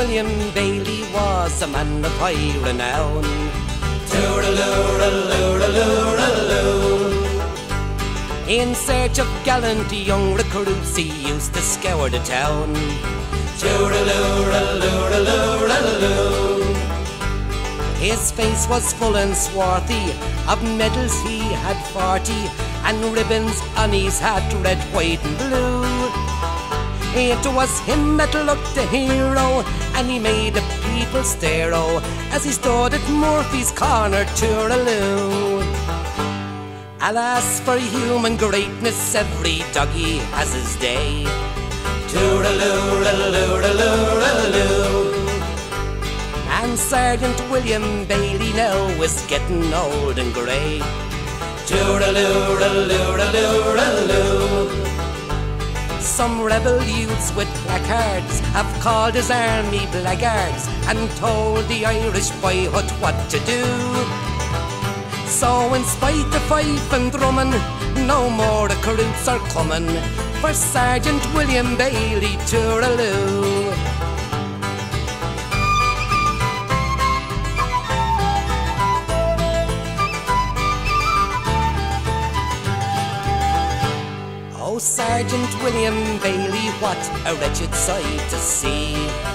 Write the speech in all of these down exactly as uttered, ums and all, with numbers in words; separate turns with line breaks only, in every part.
William Bailey was a man of high renown. Toodaloo-a-loo-a-loo-a-loo. In search of gallant young recruits, he used to scour the town. Toodaloo-a-loo-a-loo-a-loo. His face was full and swarthy, of medals he had forty, and ribbons on his hat, red, white and blue. It was him that looked the hero, and he made the people stare oh, as he stood at Murphy's corner, tooraloo. Alas, for human greatness, every doggy has his day. Tooraloo-a-loo-a-loo-a-loo. And Sergeant William Bailey now is getting old and grey. Tooraloo-a-loo-a-loo-a-loo. Some rebel youths with placards have called his army blackguards and told the Irish boyhood what to do. So in spite of fife and drumming, no more recruits are coming for Sergeant William Bailey, tooraloo. Oh, Sergeant William Bailey, what a wretched sight to see.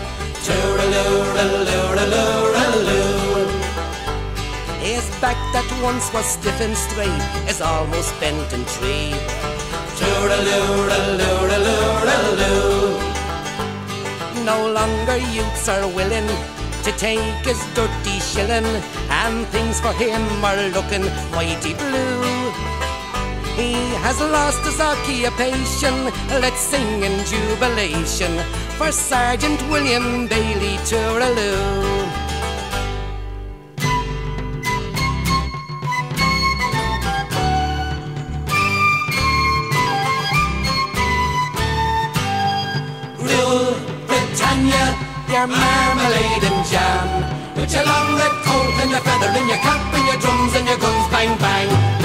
Tooraloo-a-loo-a-loo-a-loo. His back that once was stiff and straight is almost bent in three. Tooraloo-a-loo-a-loo-a-loo. No longer youths are willing to take his dirty shilling, and things for him are looking mighty blue. He has lost his occupation, let's sing in jubilation for Sergeant William Bailey, tooraloo. Rule Britannia, your marmalade and jam, with your long red coat and your feather in your cap and your drums and your guns, bang bang.